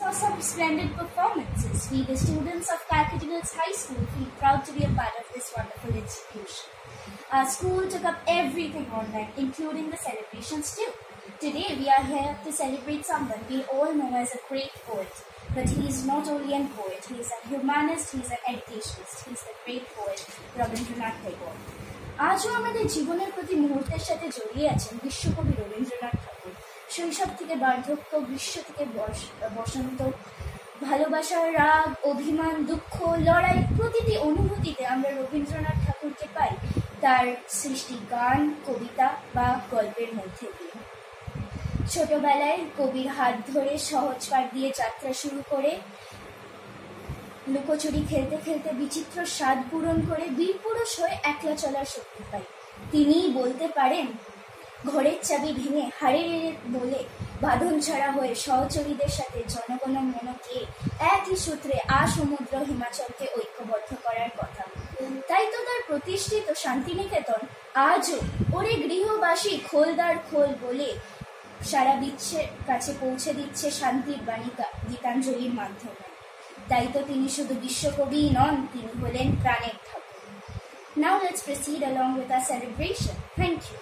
for some splendid performances. We, the students of Calcutta Girls High School, feel proud to be a part of this wonderful institution. Our school took up everything online, including the celebrations too. Today we are here to celebrate someone we all know as a great poet. But he is not only a poet, he is a humanist, he is an educationist, he is the great poet Rabindranath Tagore. আজও আমাদের জীবনের প্রতি মুহূর্তের সাথে জড়িয়ে আছেন বিশ্বকবি রবীন্দ্রনাথ ঠাকুর। শৈশব থেকে বার্ধক্য, গ্রীষ্ম থেকে বসন্ত, ভালোবাসার রাগ, অভিমান, দুঃখ, লড়াই, প্রতিটি অনুভূতিতে আমরা রবীন্দ্রনাথ ঠাকুরকে পাই তার সৃষ্টি গান, কবিতা বা গল্পের মধ্যে দিয়ে। ছোটবেলায় কবির হাত ধরে সহজ পাঠ দিয়ে যাত্রা শুরু করে লুকোচুরি খেলতে খেলতে বিচিত্র স্বাদ পূরণ করে বীর পুরুষ হয়ে একলা চলার শক্তি পাই। তিনিই বলতে পারেন ঘরের চাবি ভেঙে হাড়ে বলে বাঁধন ছাড়া হয়ে সহচরীদের সাথে জনগণ মনকে একই সূত্রে সমুদ্র হিমাচলকে ঐক্যবদ্ধ করার কথা। তাই তো তার প্রতিষ্ঠিত শান্তিনিকেতন আজও ওরে গৃহবাসী খোলদার খোল বলে সারা বিশ্বের কাছে পৌঁছে দিচ্ছে শান্তির বাণী গীতাঞ্জলির মাধ্যমে। তাই তো তিনি শুধু বিশ্বকবি নন, তিনি হলেন প্রাণের ঠাকুর। Now let's proceed along with our celebration. Thank you.